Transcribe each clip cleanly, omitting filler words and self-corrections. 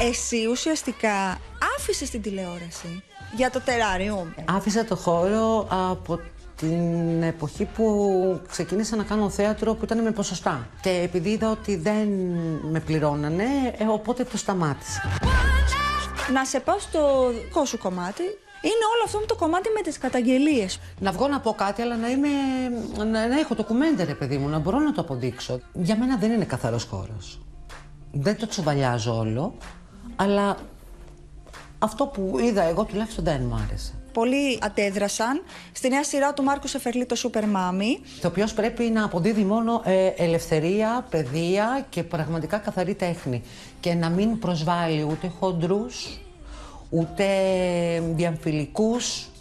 Εσύ ουσιαστικά άφησες την τηλεόραση για το τεράριουμ. Άφησα το χώρο από την εποχή που ξεκίνησα να κάνω θέατρο που ήταν με ποσοστά. Και επειδή είδα ότι δεν με πληρώνανε, οπότε το σταμάτησα. Να σε πάω στο δικό σου κομμάτι. Είναι όλο αυτό το κομμάτι με τις καταγγελίες. Να βγω να πω κάτι, αλλά να έχω το κουμέντε, ρε παιδί μου, να μπορώ να το αποδείξω. Για μένα δεν είναι καθαρός χώρος. Δεν το τσουβαλιάζω όλο, αλλά αυτό που είδα εγώ τουλάχιστον δεν μου άρεσε. Πολλοί αντέδρασαν στη νέα σειρά του Μάρκου Σεφερλί, το Super Mami. Το οποίο πρέπει να αποδίδει μόνο ελευθερία, παιδεία και πραγματικά καθαρή τέχνη. Και να μην προσβάλλει ούτε χοντρούς, ούτε διαμφιλικούς,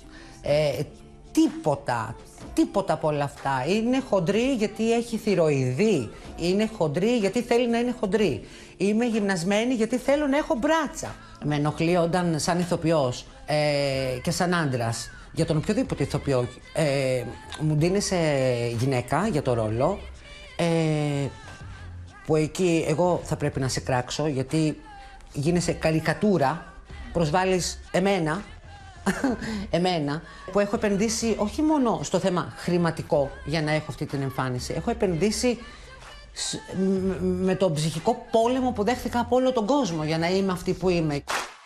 τίποτα από όλα αυτά. Είναι χοντρή γιατί έχει θηροειδή, είναι χοντρή γιατί θέλει να είναι χοντρή. Είμαι γυμνασμένη γιατί θέλω να έχω μπράτσα. Με ενοχλεί όταν σαν ηθοποιός και σαν άντρας, για τον οποιοδήποτε ηθοποιό, μου ντύνεσαι γυναίκα για το ρόλο, που εκεί εγώ θα πρέπει να σε κράξω γιατί γίνεσαι καρικατούρα, προσβάλλεις εμένα, που έχω επενδύσει όχι μόνο στο θέμα χρηματικό για να έχω αυτή την εμφάνιση, έχω επενδύσει με τον ψυχικό πόλεμο που δέχθηκα από όλο τον κόσμο για να είμαι αυτή που είμαι.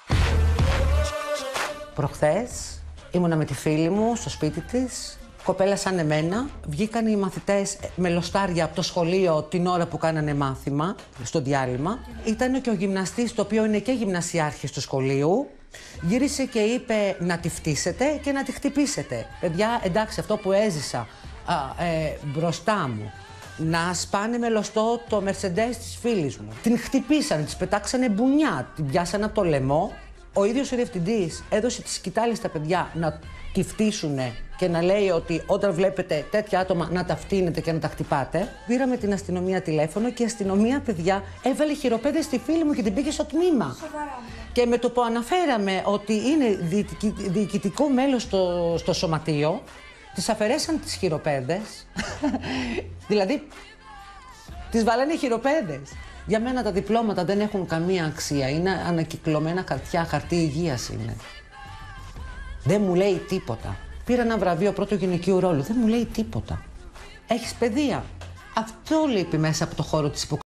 Προχθές ήμουνα με τη φίλη μου στο σπίτι της, κοπέλα σαν εμένα. Βγήκαν οι μαθητές με λοστάρια από το σχολείο την ώρα που κάνανε μάθημα, στο διάλειμμα. Ήταν και ο γυμναστής, το οποίο είναι και γυμνασιάρχης του σχολείου. Γύρισε και είπε να τη φτύσετε και να τη χτυπήσετε. Παιδιά, εντάξει, αυτό που έζησα μπροστά μου, να σπάνε με λωστό το Mercedes της φίλης μου. Την χτυπήσανε, της πετάξανε μπουνιά, την πιάσανε από το λαιμό. Ο ίδιος ο διευθυντής έδωσε τη σκητάλη στα παιδιά να τη φτύσουνε και να λέει ότι όταν βλέπετε τέτοια άτομα να τα φτύνετε και να τα χτυπάτε. Πήραμε την αστυνομία τηλέφωνο και η αστυνομία, παιδιά, έβαλε χειροπέδες στη φίλη μου και την πήγε στο τμήμα. Σοβαρά. Και με το που αναφέραμε ότι είναι διοικητικό μέλος στο σωματείο, τις αφαιρέσαν τις χειροπέδες. Δηλαδή, τις βάλανε χειροπέδες. Για μένα τα διπλώματα δεν έχουν καμία αξία. Είναι ανακυκλωμένα χαρτιά, χαρτί υγείας είναι. Δεν μου λέει τίποτα. Πήρα ένα βραβείο πρώτου γυναικείου ρόλου. Δεν μου λέει τίποτα. Έχεις παιδεία. Αυτό λείπει μέσα από το χώρο της υποκριτικής.